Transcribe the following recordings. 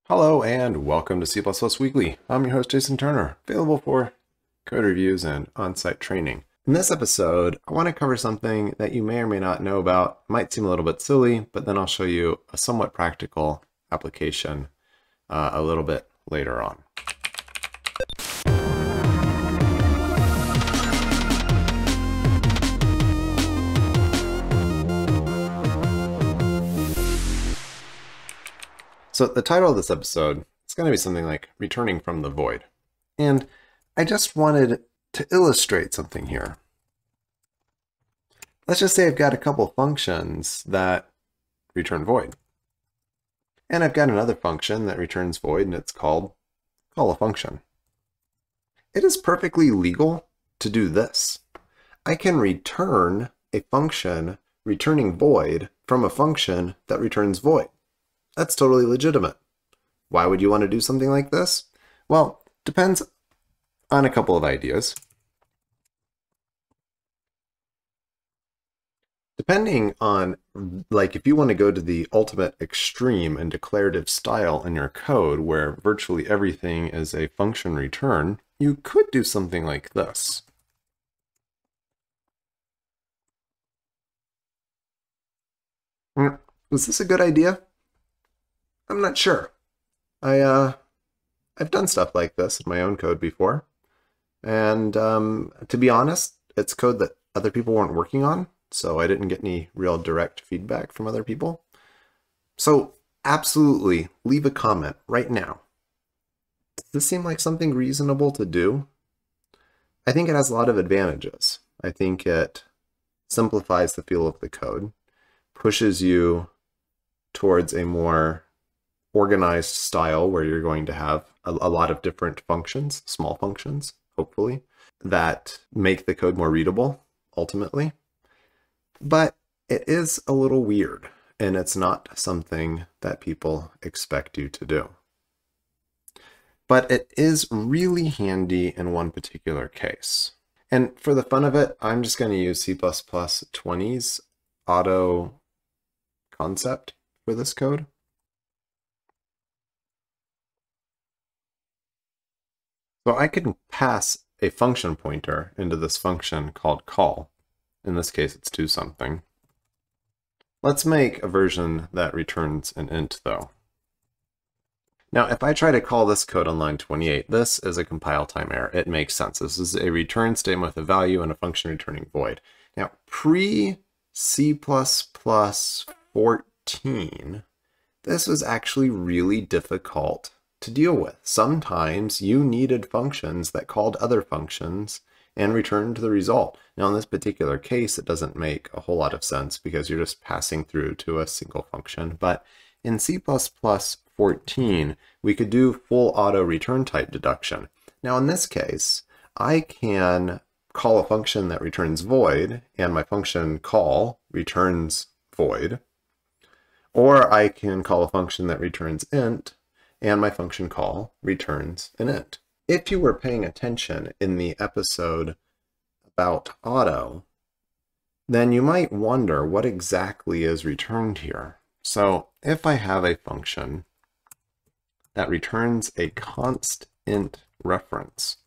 Hello and welcome to C++ Weekly. I'm your host Jason Turner, available for code reviews and on-site training. In this episode, I want to cover something that you may or may not know about. It might seem a little bit silly, but then I'll show you a somewhat practical application a little bit later on. So the title of this episode is going to be something like returning from the void. And I just wanted to illustrate something here. Let's just say I've got a couple functions that return void. And I've got another function that returns void, and it's called call a function. It is perfectly legal to do this. I can return a function returning void from a function that returns void. That's totally legitimate. Why would you want to do something like this? Well, depends on a couple of ideas. Depending on, like, if you want to go to the ultimate extreme and declarative style in your code where virtually everything is a function return, you could do something like this. Was this a good idea? I'm not sure. I've done stuff like this in my own code before. And to be honest, it's code that other people weren't working on, so I didn't get any real direct feedback from other people. So absolutely leave a comment right now. Does this seem like something reasonable to do? I think it has a lot of advantages. I think it simplifies the feel of the code, pushes you towards a more organized style where you're going to have a lot of different functions, small functions, hopefully, that make the code more readable, ultimately. But it is a little weird, and it's not something that people expect you to do. But it is really handy in one particular case. And for the fun of it, I'm just going to use C++20's auto concept for this code. So I can pass a function pointer into this function called call. In this case, it's to something. Let's make a version that returns an int, though. Now, if I try to call this code on line 28, this is a compile time error. It makes sense. This is a return statement with a value and a function returning void. Now, pre-C++ 14, this was actually really difficult to deal with. Sometimes you needed functions that called other functions and returned the result. Now in this particular case, it doesn't make a whole lot of sense because you're just passing through to a single function. But in C++ 14, we could do full auto return type deduction. Now in this case, I can call a function that returns void, and my function call returns void. Or I can call a function that returns int, and my function call returns an int. If you were paying attention in the episode about auto, then you might wonder what exactly is returned here. So if I have a function that returns a const int reference,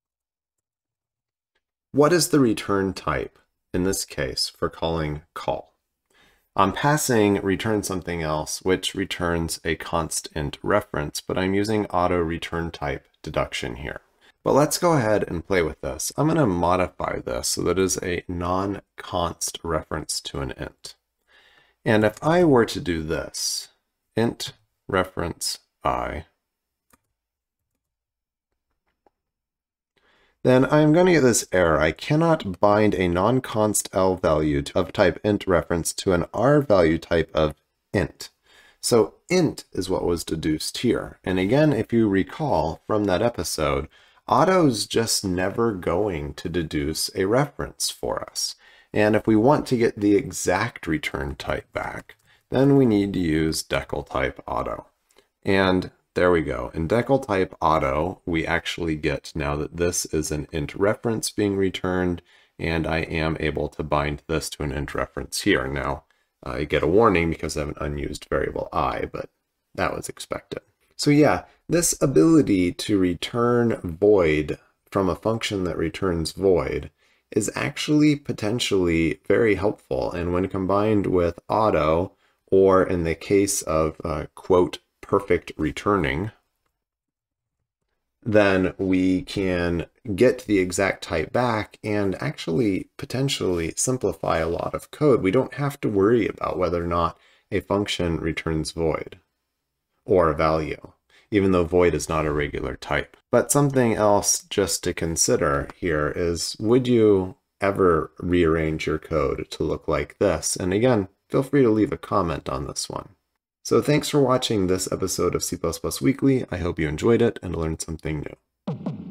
what is the return type in this case for calling call? I'm passing return something else, which returns a const int reference, but I'm using auto return type deduction here. But let's go ahead and play with this. I'm going to modify this so that it is a non-const reference to an int. And if I were to do this, int reference I, then I'm going to get this error. I cannot bind a non-const L value of type int reference to an R value type of int. So int is what was deduced here. And again, if you recall from that episode, auto's just never going to deduce a reference for us. And if we want to get the exact return type back, then we need to use decal type auto. And there we go. In decal type auto, we actually get now that this is an int reference being returned, and I am able to bind this to an int reference here. Now, I get a warning because I have an unused variable I, but that was expected. So yeah, this ability to return void from a function that returns void is actually potentially very helpful. And when combined with auto, or in the case of quote, perfect returning, then we can get the exact type back and actually potentially simplify a lot of code. We don't have to worry about whether or not a function returns void or a value, even though void is not a regular type. But something else just to consider here is, would you ever rearrange your code to look like this? And again, feel free to leave a comment on this one. So thanks for watching this episode of C++ Weekly. I hope you enjoyed it and learned something new.